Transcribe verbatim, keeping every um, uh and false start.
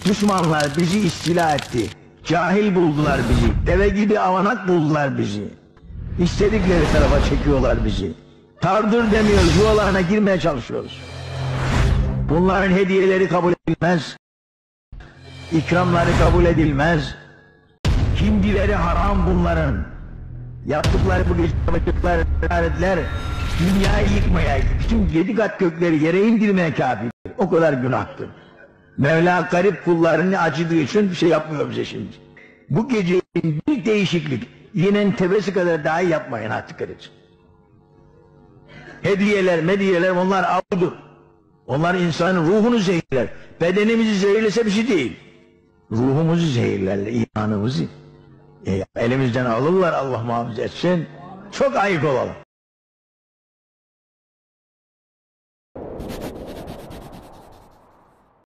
Düşmanlar bizi istila etti. Cahil buldular bizi. Deve gibi avanak buldular bizi. İstedikleri tarafa çekiyorlar bizi. Tardır demiyoruz, yuvalarına girmeye çalışıyoruz. Bunların hediyeleri kabul edilmez. İkramları kabul edilmez. Hindileri haram bunların. Yaptıkları bu geçmişler, dünyayı yıkmaya, bütün yedi kat gökleri yere indirmeye kâfidir. O kadar günahtır. Mevla garip kullarını acıdığı için bir şey yapmıyor bize şimdi. Bu gecenin bir değişiklik, yine tebesi kadar dahi yapmayın artık edin. Hediyeler, mediyeler onlar avdır. Onlar insanın ruhunu zehirler. Bedenimizi zehirlese bir şey değil. Ruhumuzu zehirlerler, imanımızı. E, elimizden alırlar, Allah muhafaza etsin. Çok ayık olalım.